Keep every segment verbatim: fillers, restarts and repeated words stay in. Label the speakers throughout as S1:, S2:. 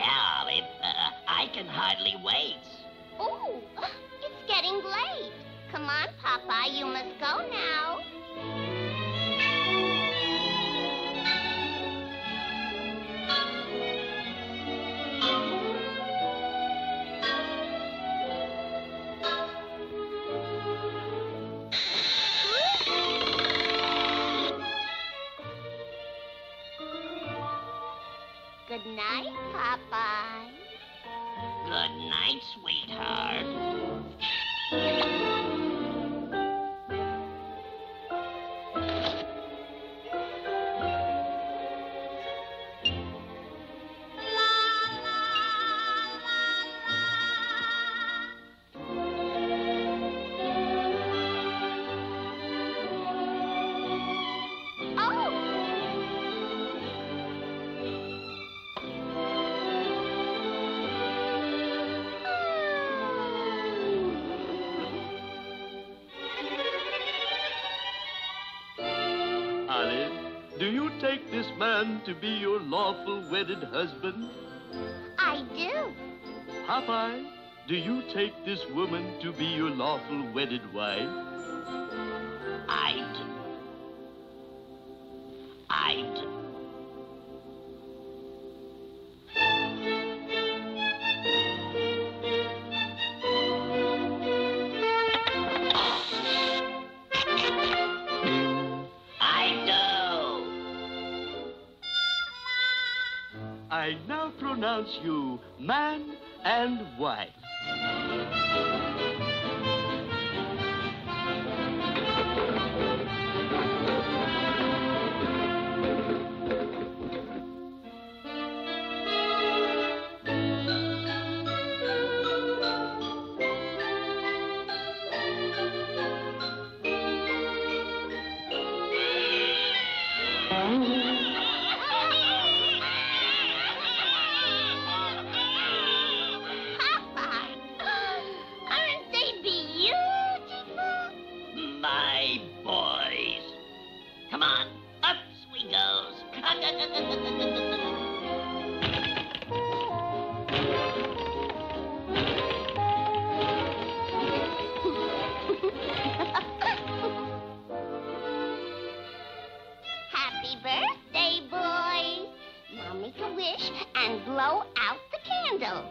S1: Yeah, it, uh, I can hardly wait.
S2: Oh, it's getting late. Come on, Popeye, you must go now. Good night, Popeye.
S1: Good night, sweetheart.
S3: Do you take this man to be your lawful wedded husband?
S2: I do.
S3: Popeye, do you take this woman to be your lawful wedded wife?
S1: I do. I do.
S3: I now pronounce you man and wife.
S1: Come on, up we goes.
S2: Happy birthday, boys. Now make a wish and blow out the candles.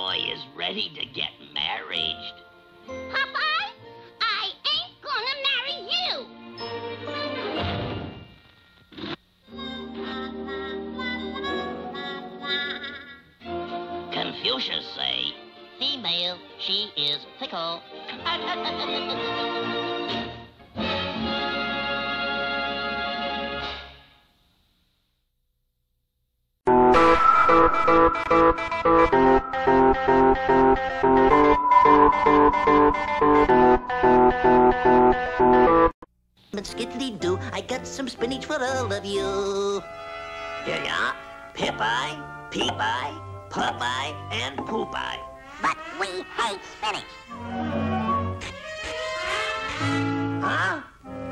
S1: boy is ready to get married.
S2: Popeye, I ain't gonna marry you.
S1: Confucius say,
S4: Female, she is fickle.
S5: But skiddly-doo, I got some spinach for all of you.
S1: here ya, Pip-Eye, Peep-Eye, Popeye, and Poop-Eye.
S4: But we hate spinach.
S1: Huh?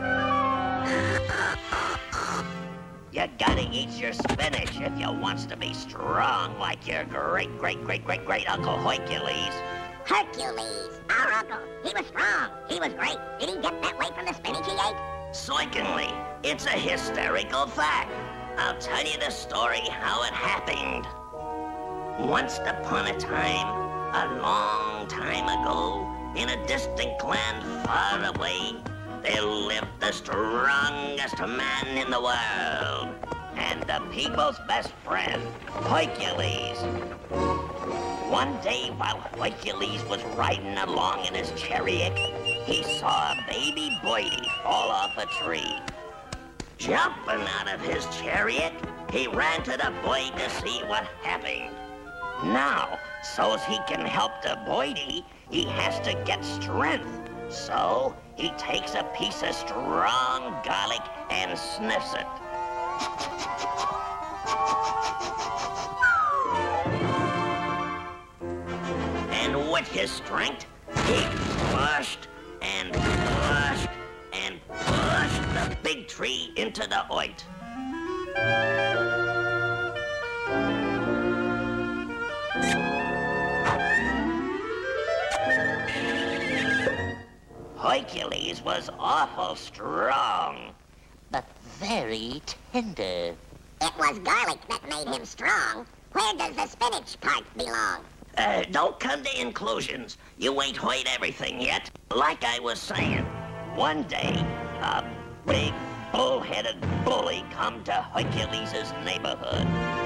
S1: You gotta eat your spinach if you wants to be strong like your great, great, great, great, great Uncle Hercules.
S4: Hercules, our uncle. He was strong. He was great. Did he get that way from the spinach he ate?
S1: Certainly, it's a hysterical fact. I'll tell you the story how it happened. Once upon a time, a long time ago, in a distant land far away, there lived the strongest man in the world, and the people's best friend, Hercules. One day, while Hercules was riding along in his chariot, he saw a baby boy fall off a tree. Jumping out of his chariot, he ran to the boy to see what happened. Now, so's he can help the boy, he has to get strength. So, he takes a piece of strong garlic and sniffs it. And with his strength, he pushed and pushed and pushed the big tree into the earth. Hercules was awful strong.
S4: But very tender. It was garlic that made him strong. Where does the spinach part belong?
S1: Uh, don't come to inclusions. You ain't heard everything yet. Like I was saying, one day, a big, bull-headed bully come to Hercules' neighborhood.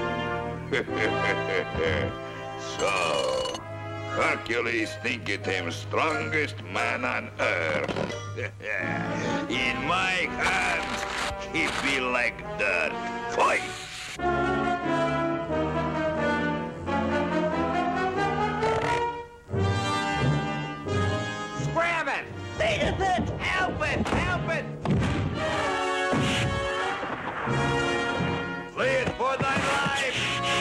S6: So, Hercules thinketh him strongest man on earth. In my hands, he be like dirt. Fight!
S1: Grab it! There's it! Help it! Help it!
S6: Flee it for thy life!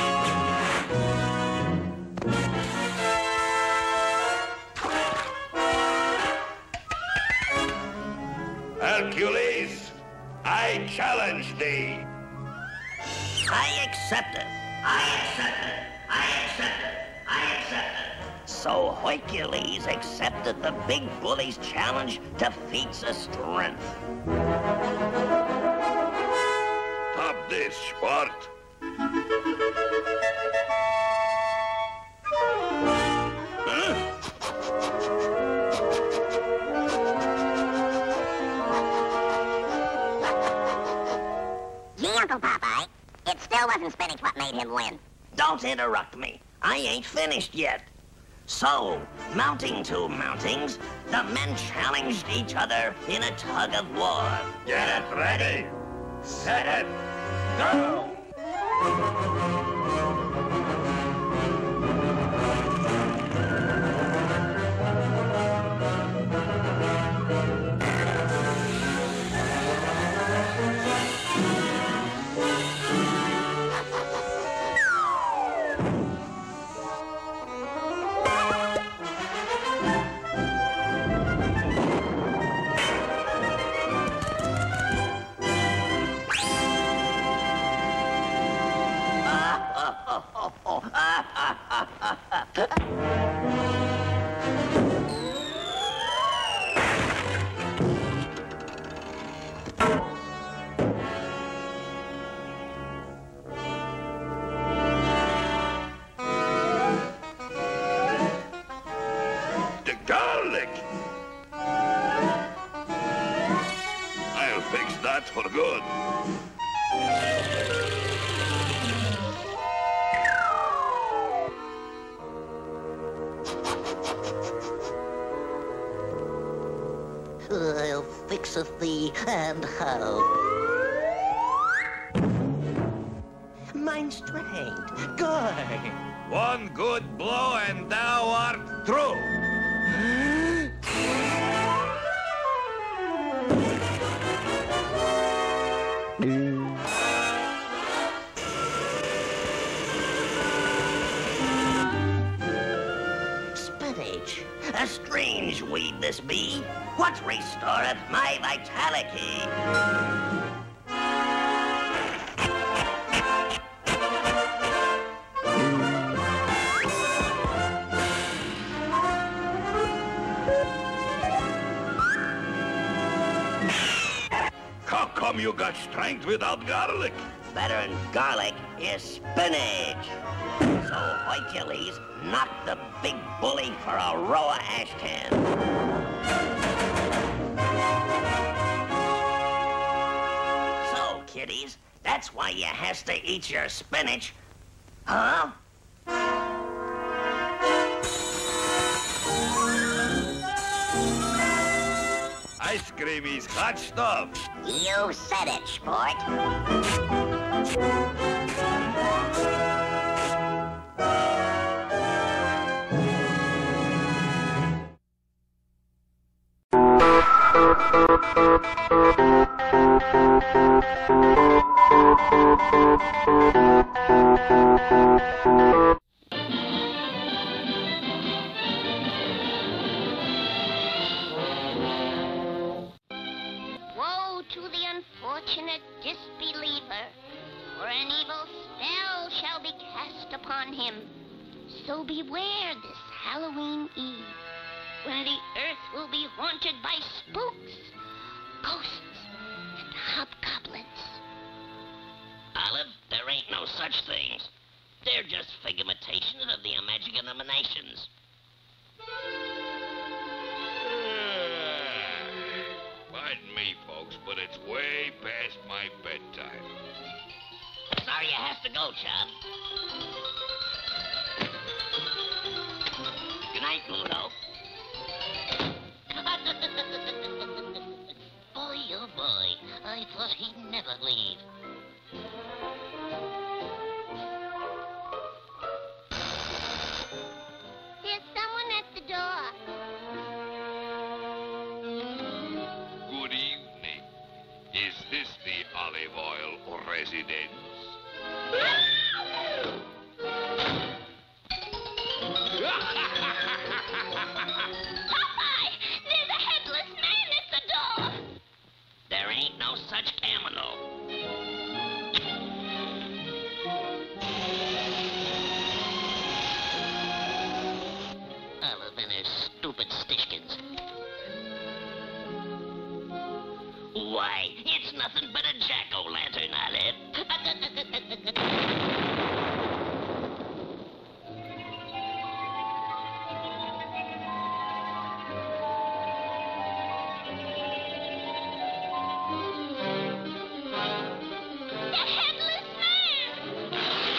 S6: Hercules, I challenge thee.
S1: I accept it. I accept it. I accept it. I accept it. So Hercules accepted the big bully's challenge to feats of strength.
S6: Stop this, sport. Huh?
S4: Gee, Uncle Popeye, it still wasn't spinach what made him win.
S1: Don't interrupt me. I ain't finished yet. So, mounting two mountings, the men challenged each other in a tug of war.
S6: Get it ready. Set it. Go. good.
S5: I'll fixeth thee, and how? Mine's strength. Good.
S6: One good blow and thou art through.
S1: Spinach. A strange weed this be. What restoreth my vitality?
S6: How come you got strength without garlic?
S1: Better than garlic is spinach. So Hercules knocked the big bully for a row of ash cans. So, kiddies, that's why you has to eat your spinach. Huh?
S6: Ice cream is hot stuff.
S4: You said it, sport.
S2: Woe to the unfortunate disbeliever, for an evil spell shall be cast upon him. So beware this Halloween Eve, when the earth will be haunted by spooks, ghosts, and hobgoblins.
S1: Olive, there ain't no such things. They're just figmentations of the imaginations.
S6: Pardon me, folks, but it's way past my bedtime.
S1: Sorry you has to go, Chum. Good night, Bluto. Boy, oh boy, I thought he'd never leave.
S2: There's someone at the door.
S6: Good evening. Is this the olive oil residence?
S2: Popeye! There's a headless man at the door!
S1: There ain't no such camino. Olive and her stupid stishkins. Why, it's nothing but a jack-o'-lantern, Olive.
S2: The headless man!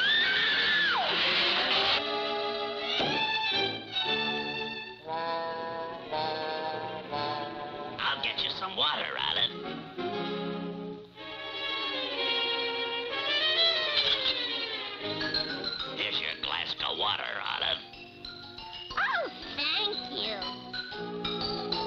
S1: I'll get you some water, Olive. Here's your glass of water, Olive.
S2: Oh, thank you.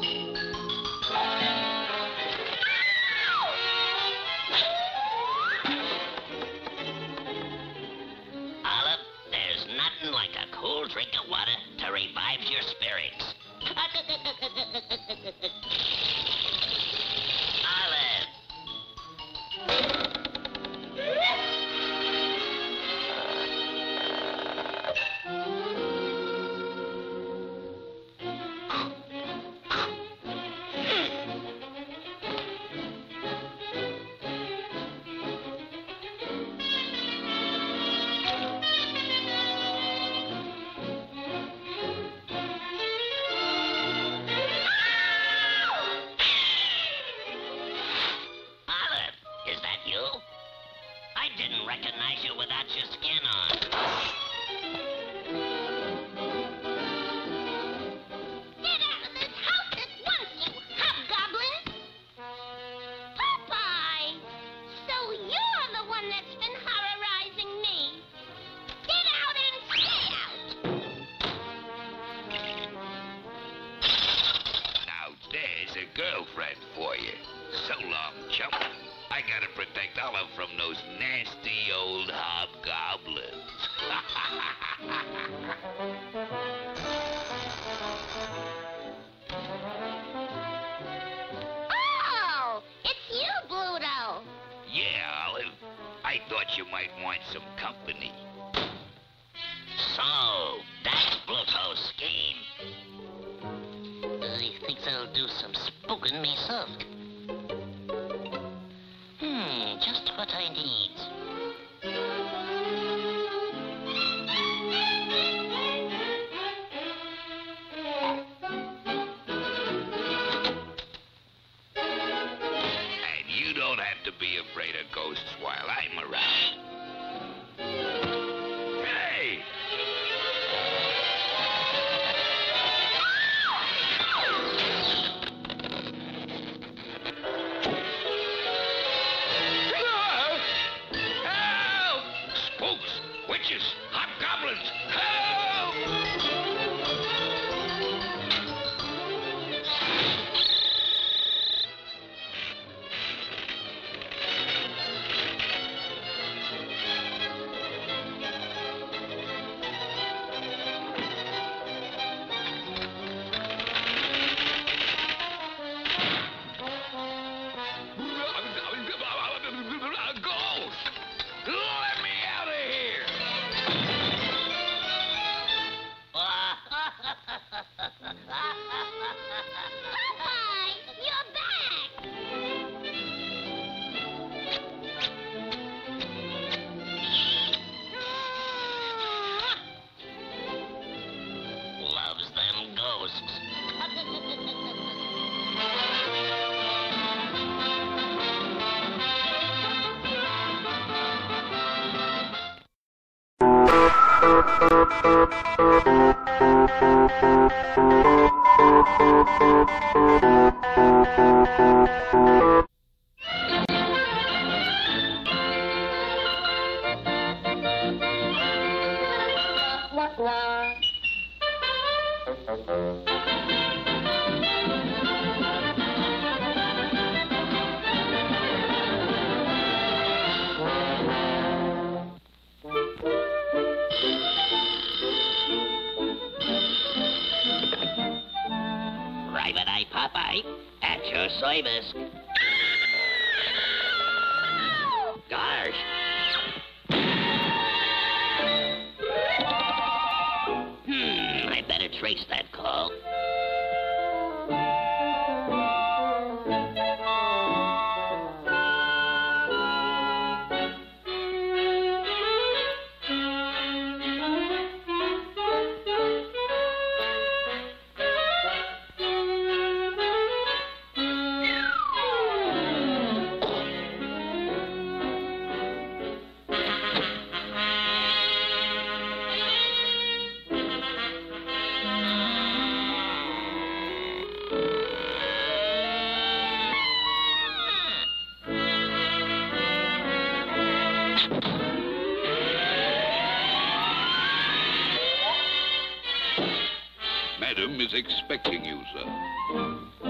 S1: Olive, there's nothing like a cool drink of water to revive your spirits.
S6: girlfriend for you. So long, chump. I gotta protect Olive from those nasty old hobgoblins.
S2: Oh, it's you, Bluto.
S6: Yeah, Olive. I thought you might want some company.
S1: So, that's Bluto's scheme.
S5: I think I'll do some spooking myself. Hmm, just what I need.
S6: And you don't have to be afraid of ghosts while I'm around. Hey! Help! Spooks! Witches! Hobgoblins! Help! A ghost! Let me out of here!
S2: Popeye, you're back.
S1: Loves them ghosts. Private Eye Popeye, at your service. Gosh. Hmm, I better trace that call.
S6: Madam is expecting you, sir.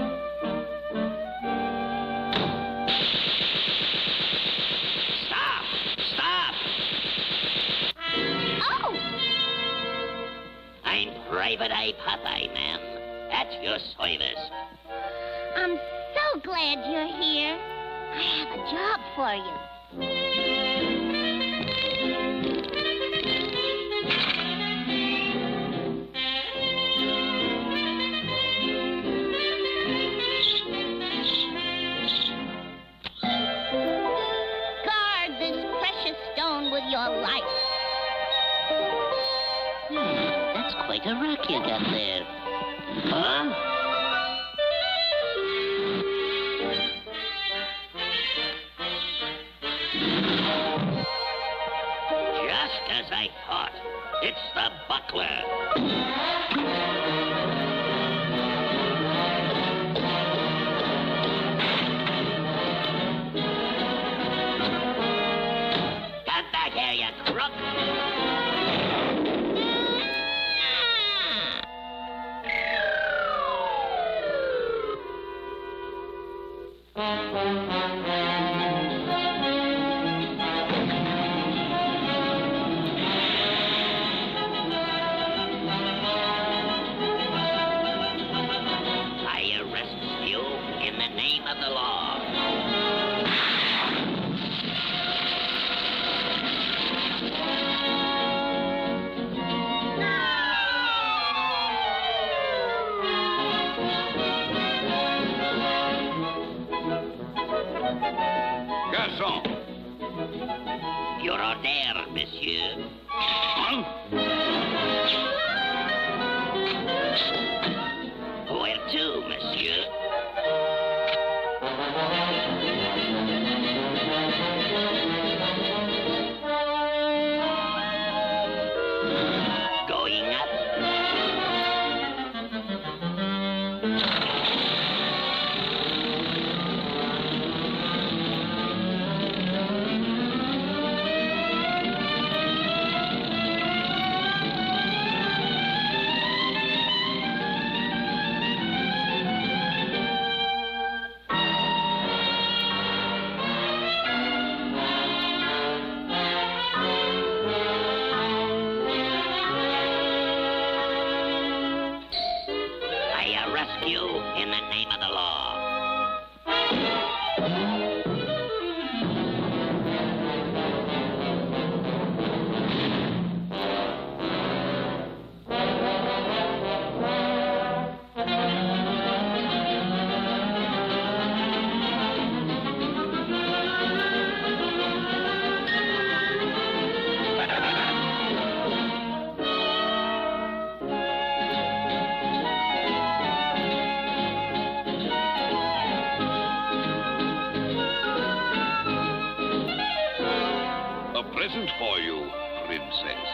S1: Stop! Stop!
S2: Oh!
S1: I'm Private Eye Popeye, ma'am. At your service.
S2: I'm so glad you're here. I have a job for you. Guard this precious stone with your life.
S5: Hmm, that's quite a rock you got there.
S1: Huh? Just as I thought. It's the buckler. Come back here, you crook.
S6: Croissant.
S1: Your order, monsieur.
S6: Huh?
S1: Where to, monsieur? Going up. Rescue in the name of the law.
S6: Present for you, princess.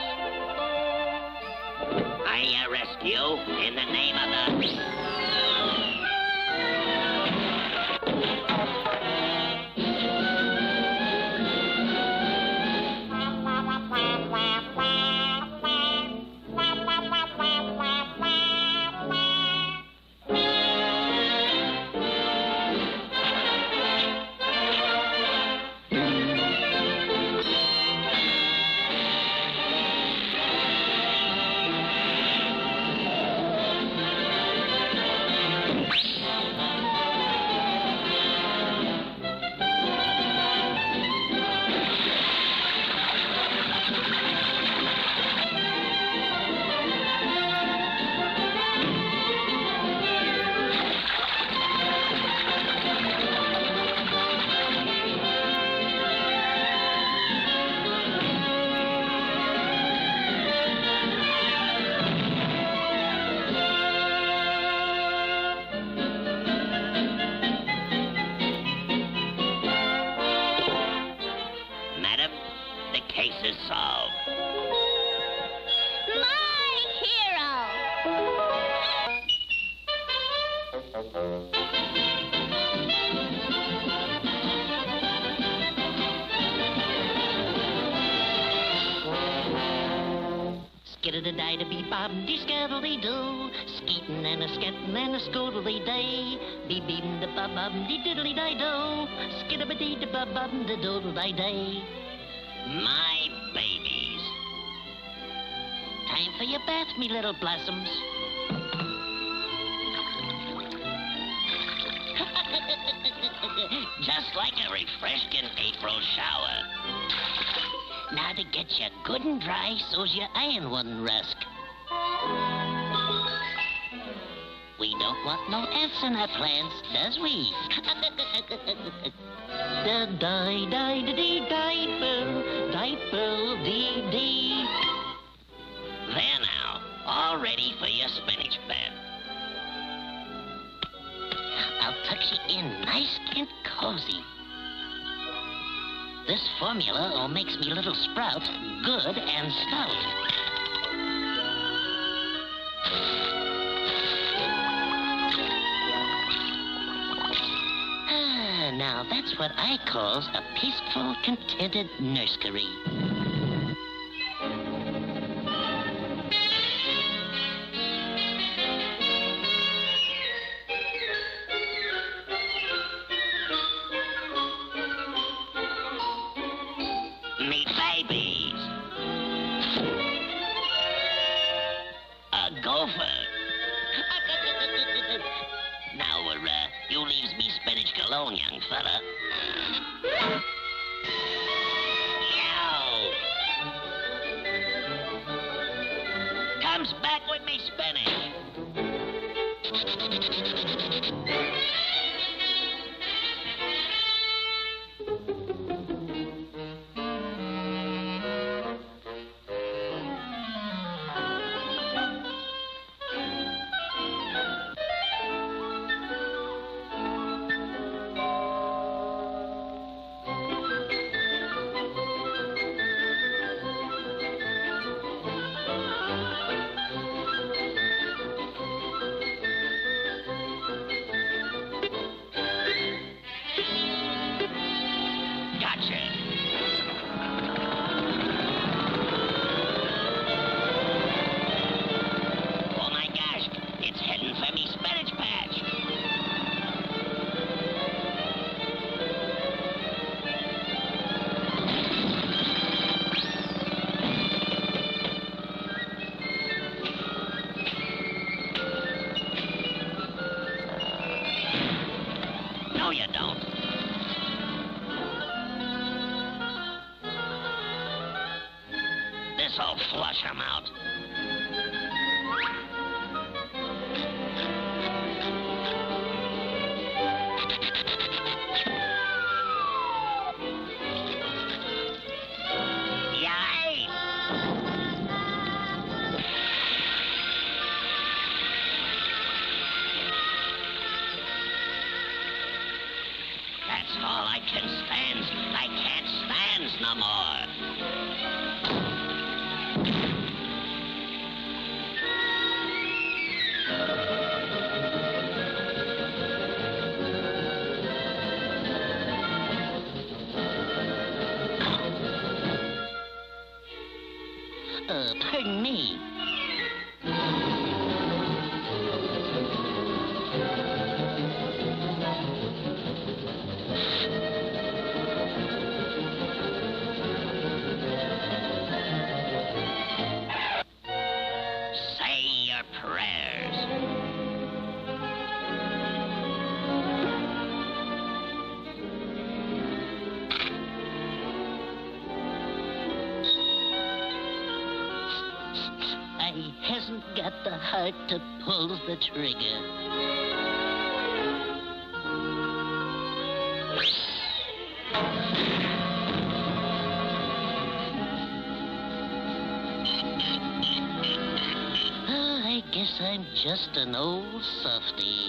S1: I arrest you in the name of the... is solved.
S2: My hero!
S5: Skittle-da-die-da-bee-bob-dee-scattle-dee-doo, skeetin' and a scattin' and a scoodle-dee-day, bee-beem-da-bob-bob-dee-diddle-dee-day-do, skittle-ba-dee-da-bob-bob-da-doodle-dee-day. My babies. Time for your bath, me little blossoms. Just like a refreshing April shower. Now to get you good and dry so's your iron wouldn't rust. We don't want no ants in our plants, does we? Da die die da dee diaper, diaper dee dee. There now, all ready for your spinach bed. I'll tuck you in nice and cozy. This formula all makes me little sprouts good and stout. Ah, now that's what I calls a peaceful, contented nursery. Me babies. A gopher. Now, uh, you leaves me spinach alone, young fella. Yow! Comes back with me spinach.
S1: This'll flush him out. Yay! That's all I can stand. I can't stand no more.
S5: Uh, pardon me.
S1: Say your prayers.
S5: I hasn't got the heart to pull the trigger. Oh, I guess I'm just an old softy.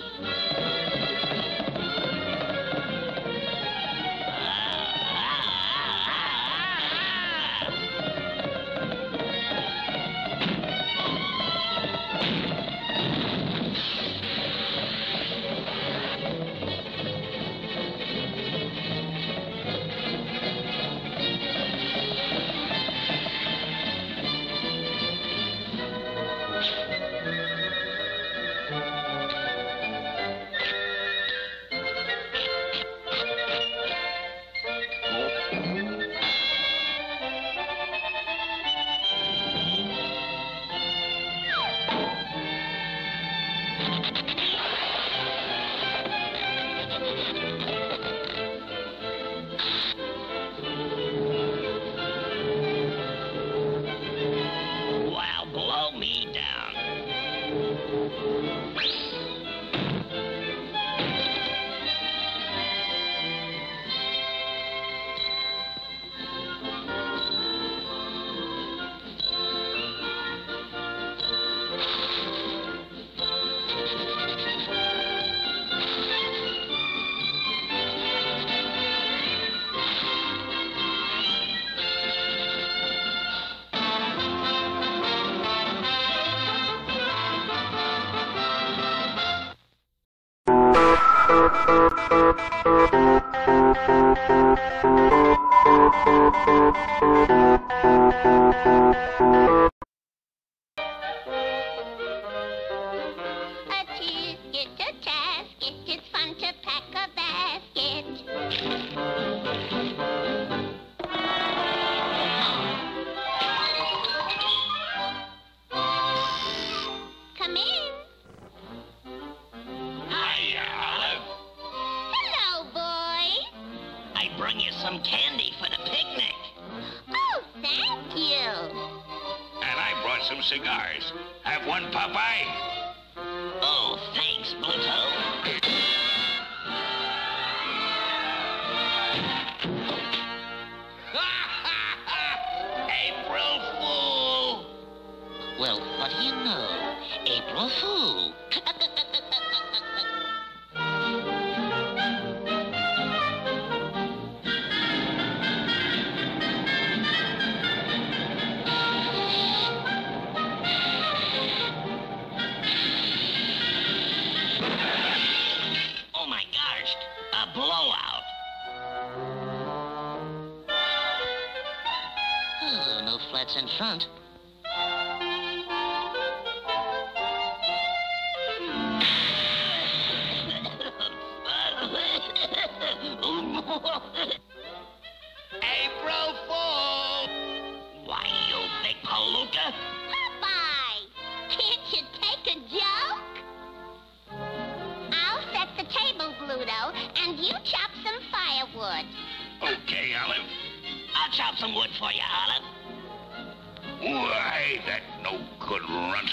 S1: Well, blow me down.
S2: A tisket, a tasket, it's fun to pack a basket. Come in.
S1: Hiya, Olive.
S2: Hello, boy.
S1: I bring you some candy for the picnic.
S2: Oh, thank you.
S6: And I brought some cigars. Have one, Popeye?
S1: Oh, thanks, Bluto.
S6: April Fool!
S5: Well, what do you know? April Fool.
S1: Oh my gosh, a blowout.
S5: Oh, no flats in front.
S6: April Fool!
S1: Why, you big palooka.
S2: Popeye, can't you take a joke? I'll set the table, Bluto, and you chop some firewood.
S6: Okay, Olive.
S1: I'll chop some wood for you, Olive.
S6: Why, that no good runt.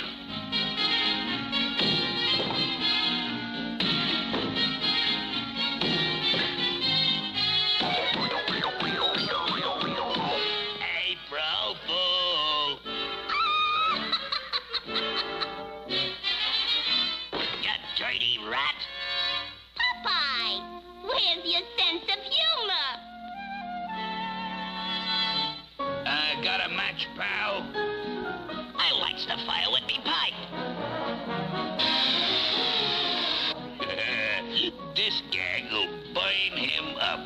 S5: April Fool! You dirty rat!
S2: Popeye, where's your sense of humor?
S6: Uh, got a match, pal?
S5: I likes to fire with me pipe.
S6: This gag will burn him up.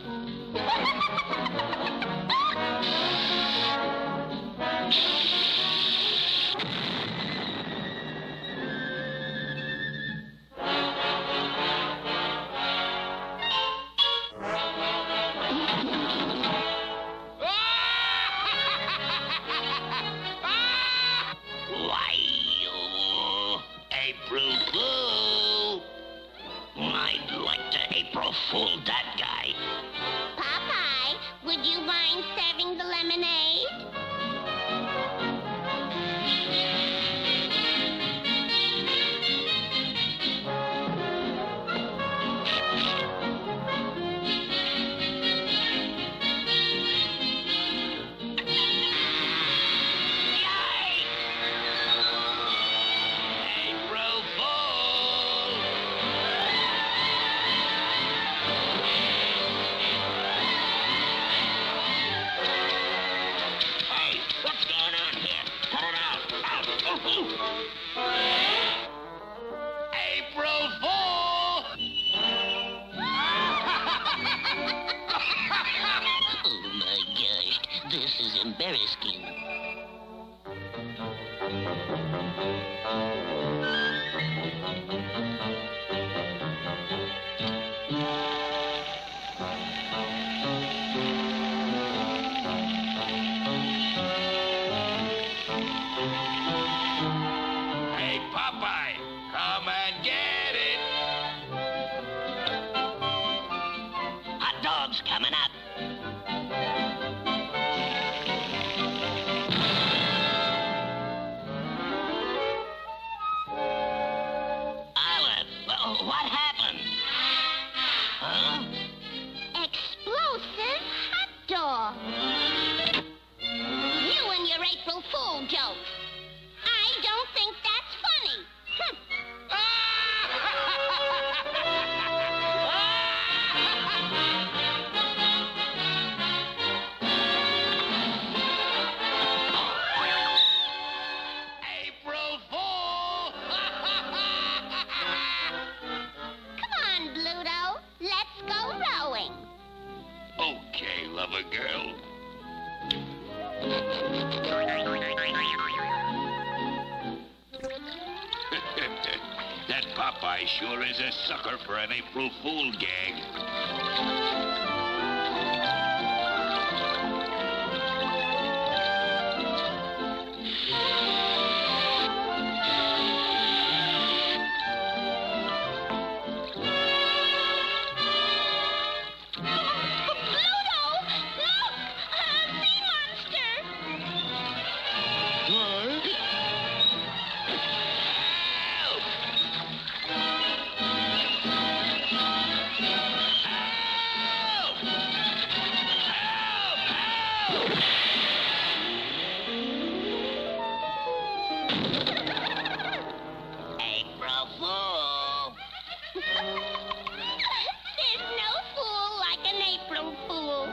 S5: Why, you April Fool! I'd like to April Fool that guy.
S2: Popeye, would you mind serving the lemonade?
S6: April Fool!
S5: Hey, what's going on here? Cut it out. Out.
S6: April Fool!
S5: Oh my gosh, this is embarrassing.
S6: Hey, Popeye, come and get it!
S5: Hot dog's coming up. Olive, wh- what happened? Huh?
S2: Explosive hot dog. You and your April Fool jokes. I don't think that's funny. Hm.
S6: April Fool!
S2: Come on, Bluto. Let's go rowing.
S6: Okay, lover girl. That Popeye sure is a sucker for an April Fool gag.
S2: Bluto! Look! A sea monster!
S5: April Fool.
S2: There's no fool like an April Fool.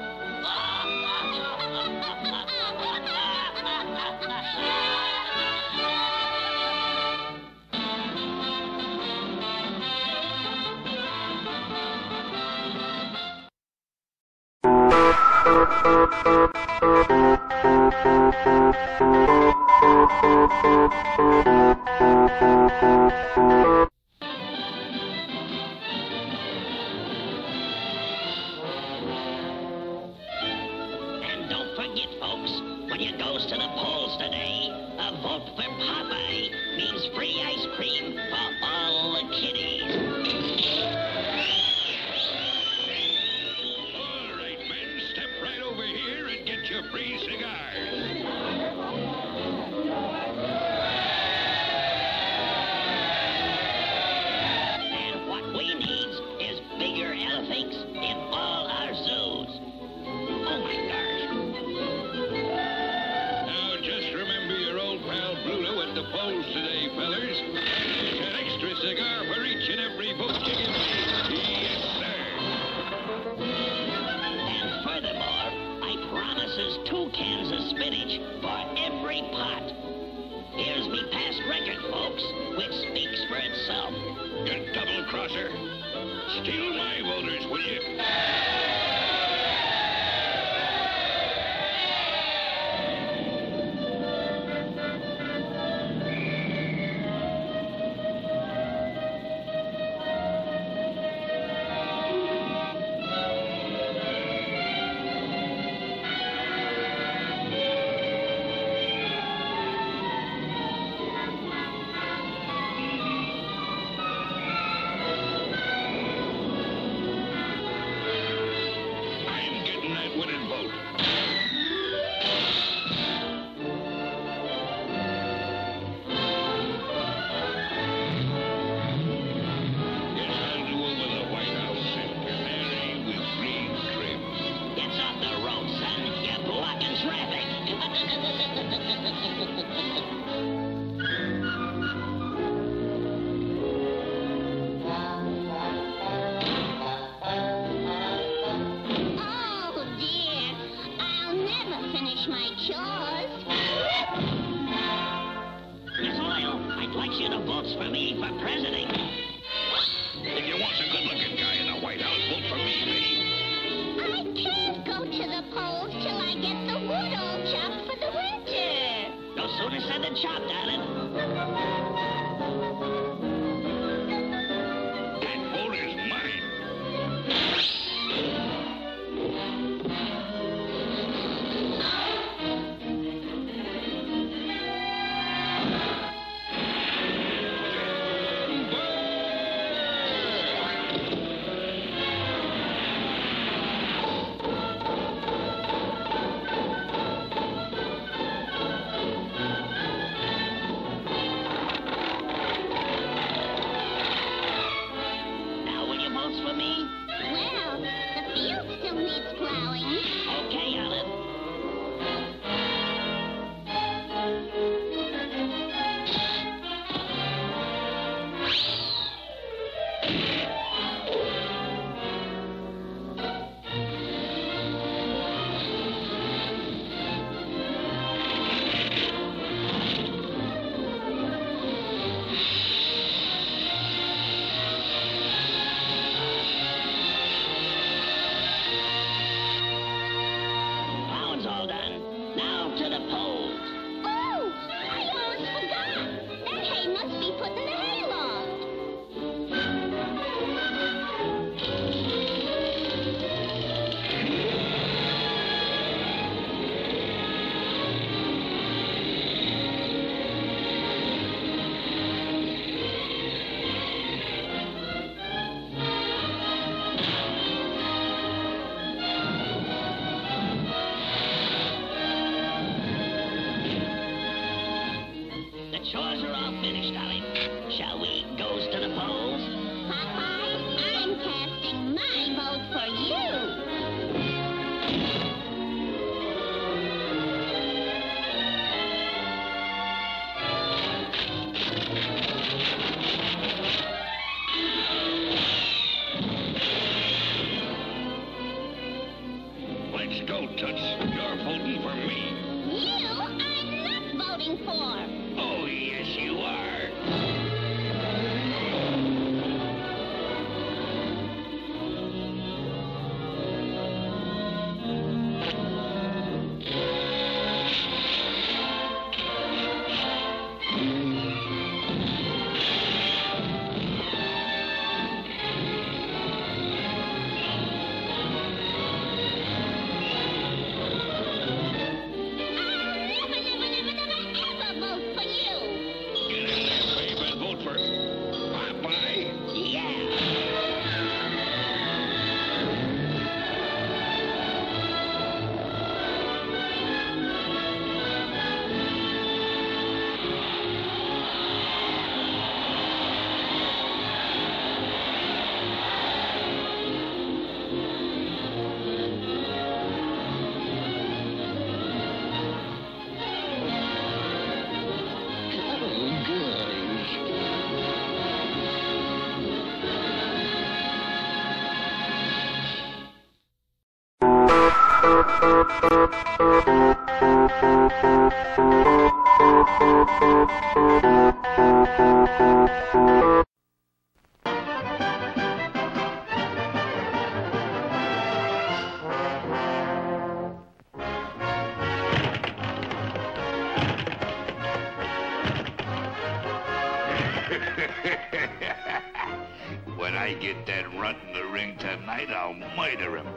S5: And don't forget, folks, when you goes to the polls today, a vote for Popeye means free ice cream for all the kiddies.
S6: All right, men, step right over here and get your free cigars. You double-crosser. Steal my voters, will you?
S5: Chores are all finished, Ollie. Shall we goes to the polls?
S2: Popeye, I'm casting my vote for you.
S6: Let's go, Toots. You're voting for me.
S2: You, I'm not voting for.
S6: Oh, yes, you are. I get that runt in the ring tonight, I'll murder him.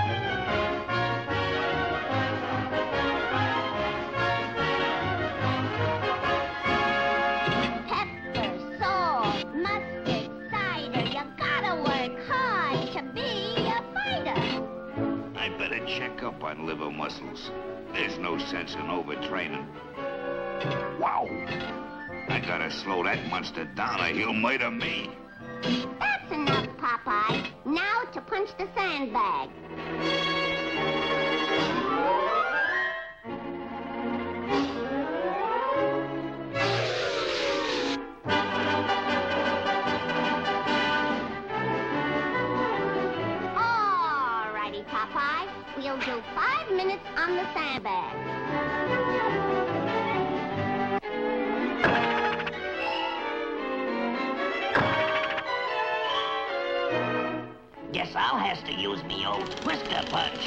S2: Pepper, salt, mustard, cider. You gotta work hard to be a fighter.
S6: I better check up on liver muscles. There's no sense in overtraining. Wow! I gotta slow that monster down or he'll murder me.
S2: That's enough, Popeye. Now to punch the sandbag. Alrighty, Popeye. We'll do five minutes on the sandbag.
S1: Guess I'll have to use me old twister punch.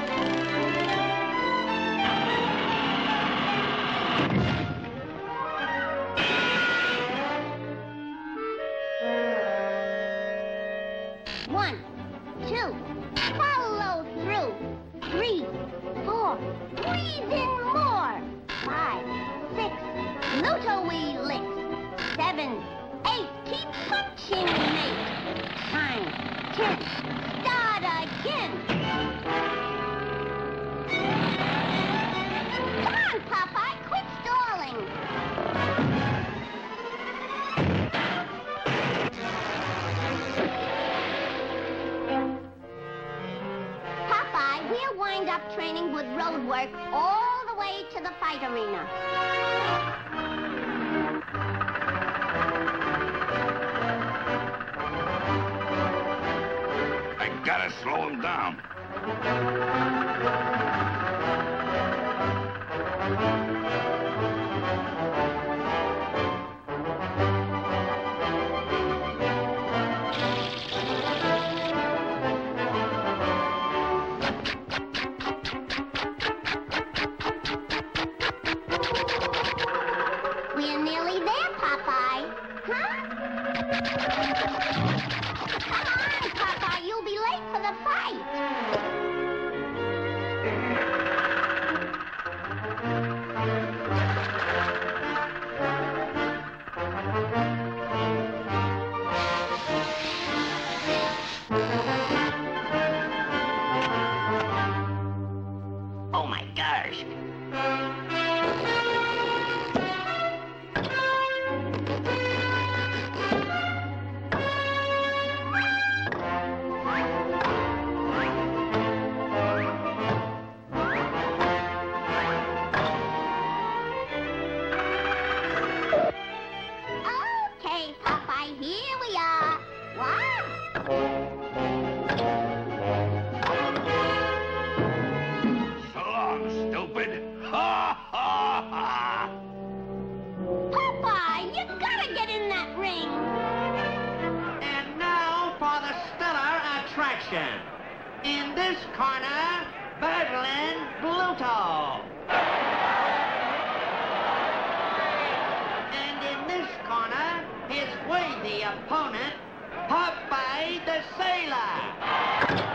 S2: One, two, follow through. Three, four, breathe in more. Five, six, Bluto we lick. Seven, eight, keep punching, mate. Nine, ten, start again. Come on, Popeye, quit stalling. Popeye, we'll wind up training with road work all the way to the fight arena.
S6: Gotta slow him down.
S2: We're nearly there, Popeye. Huh? Come on, Popeye, you'll be late for the fight.
S1: Oh my gosh.
S2: Okay, Popeye, here we are. Wow!
S6: So long, stupid. Ha ha ha!
S2: Popeye, you gotta get in that ring.
S7: And now for the stellar attraction. In this corner, battling Bluto. And in this corner, his worthy opponent, Popeye the Sailor.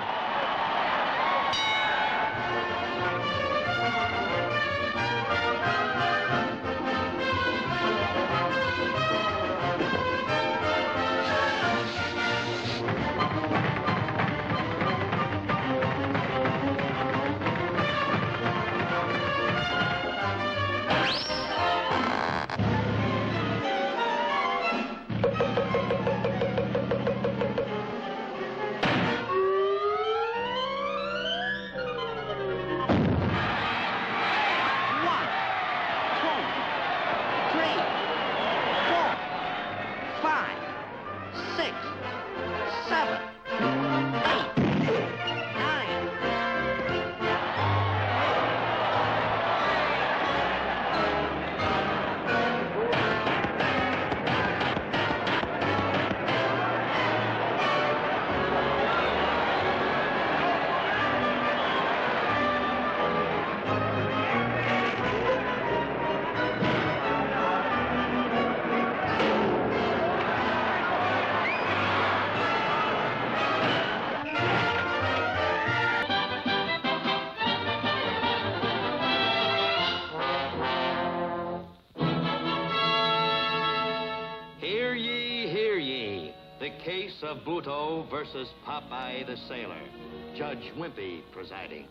S8: case of Bluto versus Popeye the Sailor. Judge Wimpy presiding.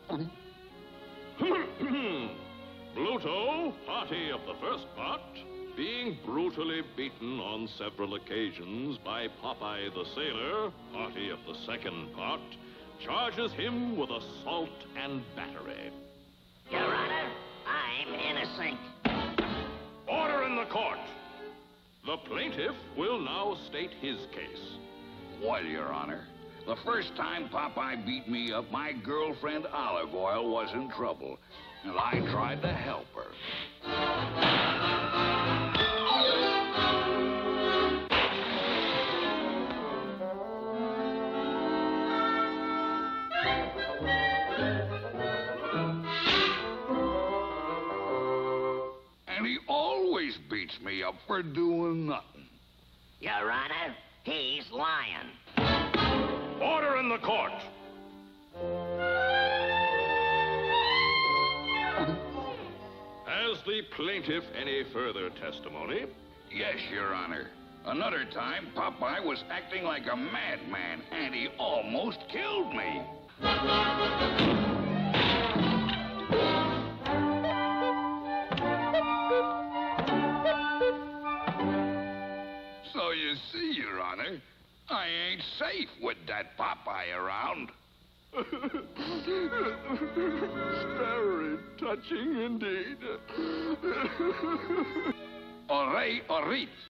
S9: Bluto, party of the first part, being brutally beaten on several occasions by Popeye the Sailor, party of the second part, charges him with assault and battery.
S1: Your Honor, I'm innocent.
S9: Order in the court. The plaintiff will now state his case.
S6: Well, Your Honor, the first time Popeye beat me up, my girlfriend Olive Oil was in trouble, and I tried to help her. And he always beats me up for doing nothing.
S1: Your Honor, he's lying.
S9: Order in the court. Has the plaintiff any further testimony?
S6: Yes, Your Honor. Another time, Popeye was acting like a madman, and he almost killed me. So you see, Your Honor, I ain't safe with that Popeye around.
S9: Very touching indeed.
S6: Ore, orit.